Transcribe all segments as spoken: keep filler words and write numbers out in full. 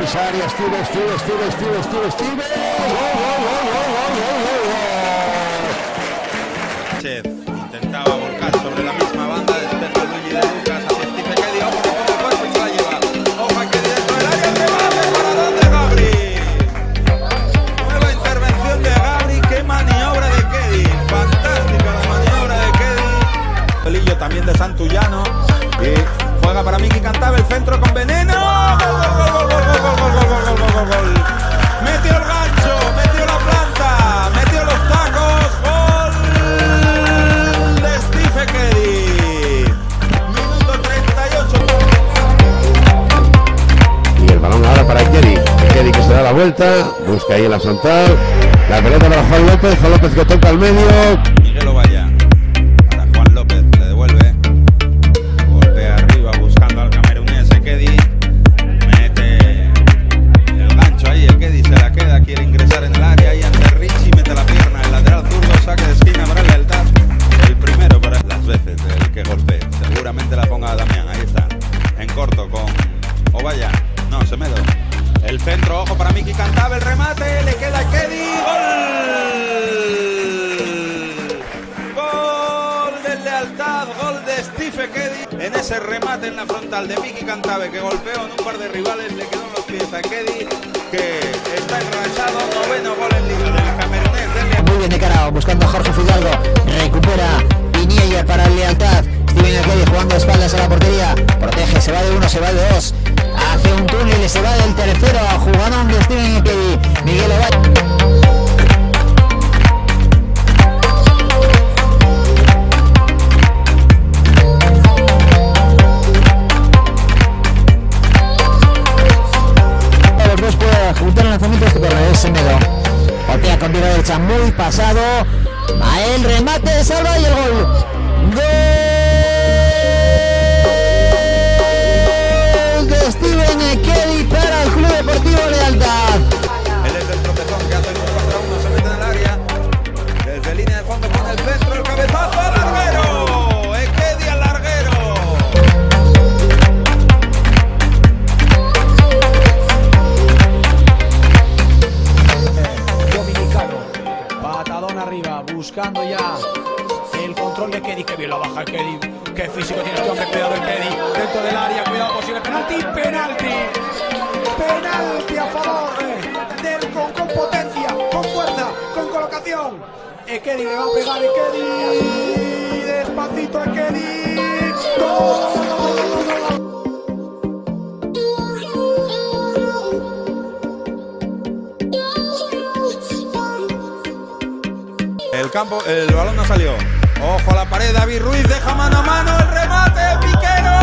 pisa área, Steve, Steve, Steve, Steve, Steve, Steve. ¡Gol, gol, gol, gol, gol, gol, gol! Chef intentaba volcar sobre la misma banda, despeja Luigi de Lucas hacia Steve Ekedi, ojo que pone cuerpo y se la lleva. Ojo Ekedi dentro del área, remate, paradón de Gabri. Nueva intervención de Gabri, qué maniobra de Ekedi, fantástica la maniobra de Ekedi. Pelillo también de Santullano y juega para Miki Cantave, el centro con veneno. Gol, gol, gol, gol, gol, gol, gol, gol, gol, gol, gol, gol. Metió el gancho, metió la planta, metió los tacos. Gol de Steve Ekedi. Minuto treinta y ocho. Y el balón ahora para Ekedi. Ekedi que se da la vuelta, busca ahí en la frontal. La pelota para Juan López, Juan López que toca al medio. Miguel Ovalla para Juan López, le devuelve. Golpea arriba buscando al camerunés Ekedi. Mete el gancho ahí, Ekedi se la queda, quiere ingresar en el área ahí ante Richie, mete la pierna, el lateral zurdo, saque de esquina para Lealtad. El primero para las veces el que golpee, seguramente la ponga Damián, ahí está. En corto con Ovalla, no, Semedo. El centro, ojo para Miki Cantave, el remate, le queda Ekedi. ¡Gol! Gol de Lealtad, gol de Steve Ekedi. En ese remate en la frontal de Miki Cantave, que golpeó en un par de rivales, le quedó en los pies a Ekedi, que está enrachado, noveno gol en liga del camerunés. Del... Muy bien de cara, buscando a Jorge Fidalgo, recupera Piñeyer para el Lealtad. Steven Ekedi jugando a espaldas a la portería, protege, se va de uno, se va de dos, hace un túnel y se va del tercero, jugando de Steven Ekedi. Miguel Ovalla. Los dos puede juntar el lanzamiento este corredor es Semedo. Otea con tiro derecha muy pasado. Va el remate, salva y el gol. ¡Gol de Steven Ekedi para el Club Deportivo Lealtad! Él es del tropezón que hace el uno contra uno, se mete en el área. Desde línea de fondo con el centro, el cabezazo al larguero. Ekedi al larguero. Dominicano, patadón arriba, buscando ya el control de Ekedi, que bien lo baja Ekedi, qué físico tiene este hombre, cuidado Ekedi, dentro del área, cuidado posible penalti, penalti, penalti a favor del con, con potencia, con fuerza, con colocación. Ekedi le va a pegar, Ekedi, despacito Ekedi, ¡gol! El campo, el balón no salió. Ojo a la pared, David Ruiz deja mano a mano, el remate, Piquero.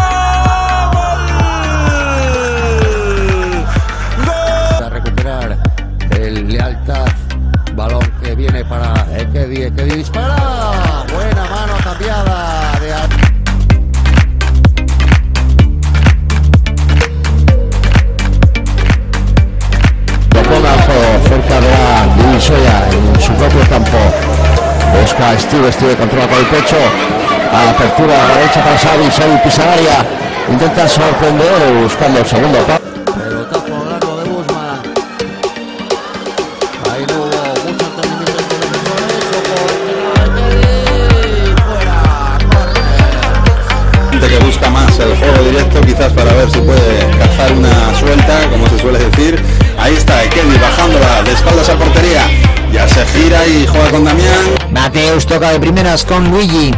¡Gol! ¡Gol! A recuperar el Lealtad, balón que viene para Ekedi, Ekedi dispara. Buena mano cambiada de cerca de la divisoria en su propio campo. Busca a Steve, Steve controla con el pecho. Apertura a la derecha para Xavi, Xavi pisa área. Intenta sorprender buscando el segundo palo. Pelotazo largo de Guzmán. Ahí no hubo mucho entendimiento entre los defensores. Fuera, Que busca más el juego directo, quizás para ver si puede cazar una suelta, como se suele decir. Ahí está Ekedi bajándola de espaldas a portería. Ya se gira y juega con Damián. Mateus toca de primeras con Luigi.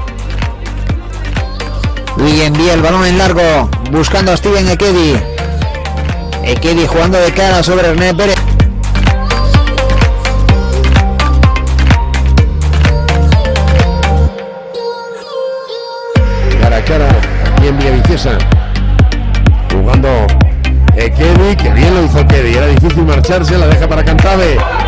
Luigi envía el balón en largo, buscando a Steven Ekedi. Ekedi jugando de cara sobre René Pérez. Cara a cara, aquí en Villaviciosa. Jugando Ekedi, que bien lo hizo Ekedi. Era difícil marcharse, la deja para Cantave.